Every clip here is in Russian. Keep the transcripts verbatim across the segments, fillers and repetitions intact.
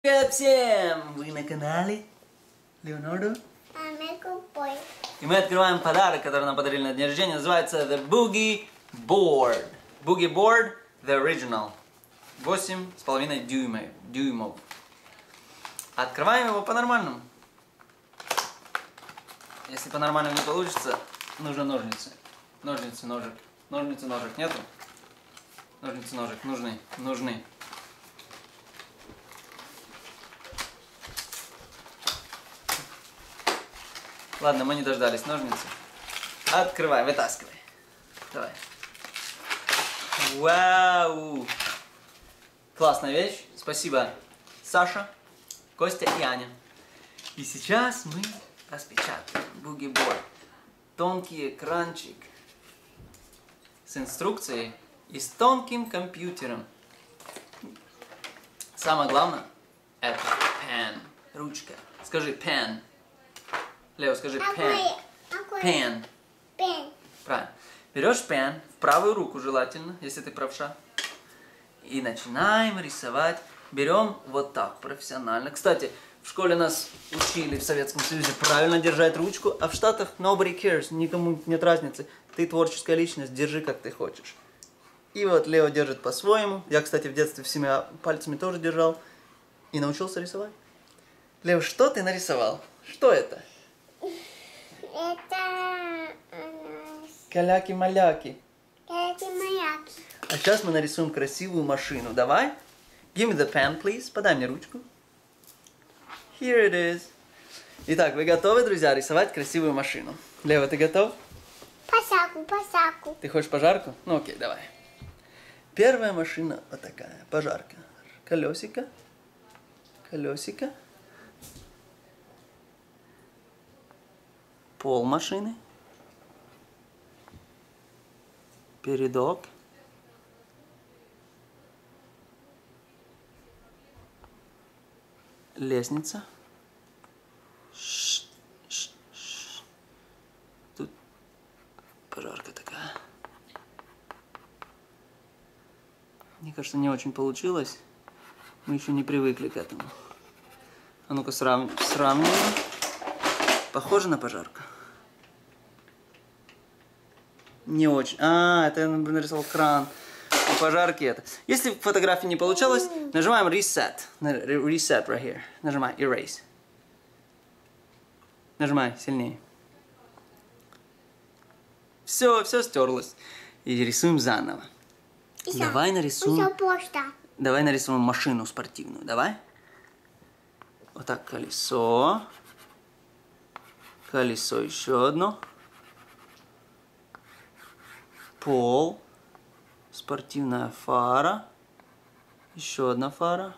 Привет всем! Вы на канале Леонардо. И мы открываем подарок, который нам подарили на день рождения. Называется The Boogie Board. Boogie Board The Original. восемь с половиной дюймов. дюймов. Открываем его по-нормальному. Если по-нормальному не получится, нужны ножницы. Ножницы, ножик. Ножницы, ножик. Нету? Ножницы, ножик. Нужны. Нужны. Ладно, мы не дождались ножницы. Открывай, вытаскивай. Давай. Вау! Классная вещь. Спасибо, Саша, Костя и Аня. И сейчас мы распечатаем Boogie Board. Тонкий экранчик с инструкцией и с тонким компьютером. Самое главное — это pen, ручка. Скажи pen. Лео, скажи pen. Pen. Pen. Правильно. Берешь pen в правую руку желательно, если ты правша. И начинаем рисовать. Берем вот так, профессионально. Кстати, в школе нас учили в Советском Союзе правильно держать ручку, а в Штатах nobody cares, никому нет разницы. Ты творческая личность, держи как ты хочешь. И вот Лео держит по-своему. Я, кстати, в детстве всеми пальцами тоже держал. И научился рисовать. Лео, что ты нарисовал? Что это? Это... Каляки-маляки. Каляки-маляки. А сейчас мы нарисуем красивую машину. Давай. Give me the pen, please. Подай мне ручку. Here it is. Итак, вы готовы, друзья, рисовать красивую машину? Лео, ты готов? Пожарку, пожарку. Ты хочешь пожарку? Ну окей, давай. Первая машина вот такая. Пожарка. Колесико. Колесико. Пол машины. Передок. Лестница. Ш -ш -ш. Тут пожарка такая. Мне кажется, не очень получилось. Мы еще не привыкли к этому. А ну-ка срав... сравниваем. Похоже на пожарку? Не очень. А, это я нарисовал кран. У пожарки это. Если фотографии не получалось, нажимаем Reset. Reset right here. Нажимай Erase. Нажимай сильнее. Все, все стерлось. И рисуем заново. Еще. Давай нарисуем. Еще почта. Давай нарисуем машину спортивную. Давай. Вот так колесо. Колесо еще одно. Пол. Спортивная фара. Еще одна фара.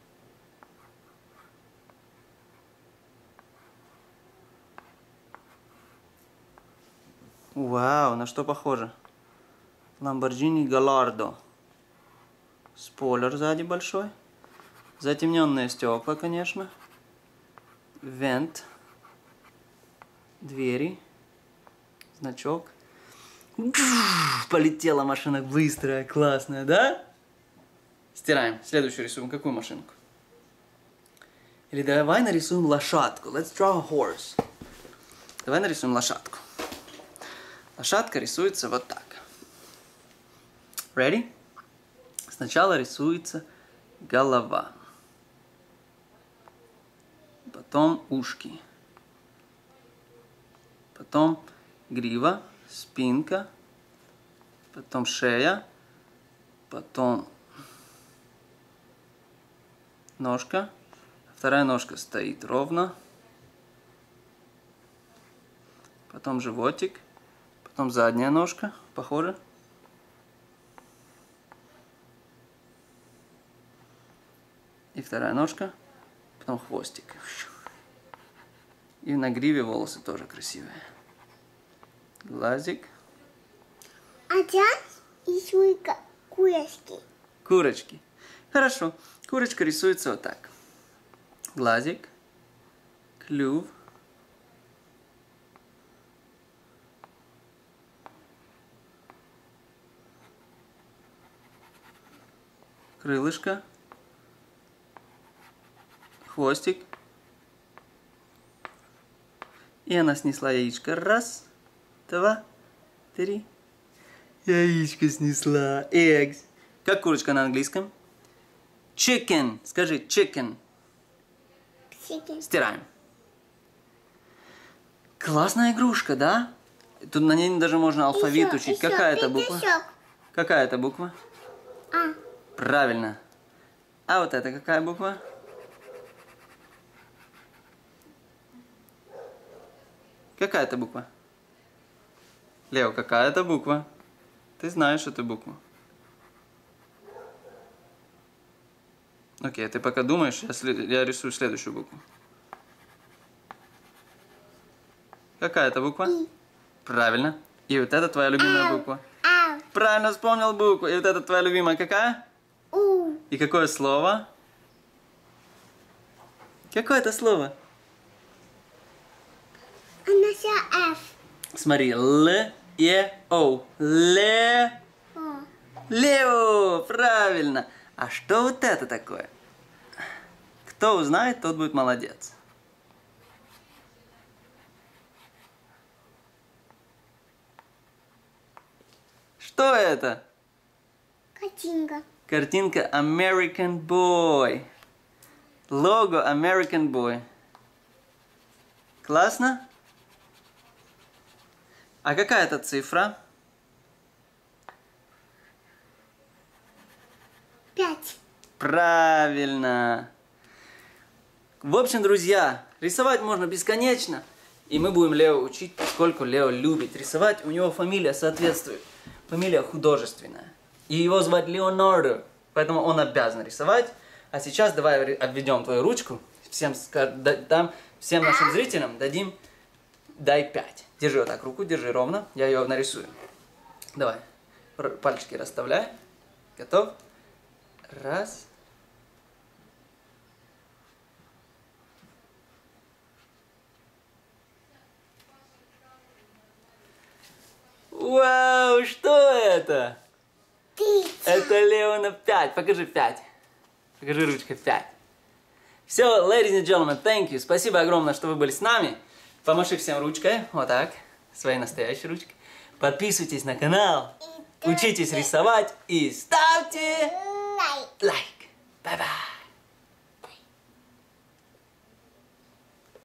Вау, на что похоже? Lamborghini Gallardo. Спойлер сзади большой. Затемненные стекла, конечно. Вент. Двери. Значок. Полетела машина быстрая, классная, да? Стираем. Следующую рисуем. Какую машинку? Или давай нарисуем лошадку. Let's draw a horse. Давай нарисуем лошадку. Лошадка рисуется вот так. Ready? Сначала рисуется голова. Потом ушки. Потом грива, спинка. Потом шея. Потом ножка. Вторая ножка стоит ровно. Потом животик. Потом задняя ножка. Похоже? И вторая ножка. Потом хвостик. И на гриве волосы тоже красивые. Глазик. А сейчас рисуй курочки. Курочки. Хорошо. Курочка рисуется вот так. Глазик. Клюв. Крылышко. хвостик. И она снесла яичко. Раз, два, три. Яичко снесла. Eggs. Как курочка на английском? Chicken. Скажи chicken. Chicken. Стираем. Классная игрушка, да? Тут на ней даже можно алфавит Еще, учить. еще, Какая это буква? пятачок. Какая это буква? А. Правильно. А вот это какая буква? Какая это буква? Лео, какая это буква? Ты знаешь эту букву. Окей, ты пока думаешь, я, след... я рисую следующую букву. Какая это буква? И. Правильно. И вот это твоя любимая Ау. буква. Ау. Правильно вспомнил букву. И вот это твоя любимая какая? У. И какое слово? Какое это слово? Она вся F. Смотри, Л, Е, О. Ле... О. Лео! Правильно! А что вот это такое? Кто узнает, тот будет молодец. Что это? Картинка. Картинка American Boy. Лого American Boy. Классно? А какая это цифра? Пять. Правильно. В общем, друзья, рисовать можно бесконечно. И мы будем Лео учить, поскольку Лео любит рисовать. У него фамилия соответствует. Фамилия художественная. И его звать Леонардо. Поэтому он обязан рисовать. А сейчас давай обведем твою ручку. Всем, дам, всем нашим зрителям дадим дай пять. Держи вот так руку, держи ровно. Я ее нарисую. Давай. Пальчики расставляй. Готов? Раз. Вау, что это? Птица. Это Леона пять. Покажи пять. Покажи ручкой пять. Все, ladies and gentlemen, thank you. Спасибо огромное, что вы были с нами. Помаши всем ручкой. Вот так. Своей настоящей ручкой. Подписывайтесь на канал. Учитесь рисовать и ставьте Лайк. лайк. Bye-bye.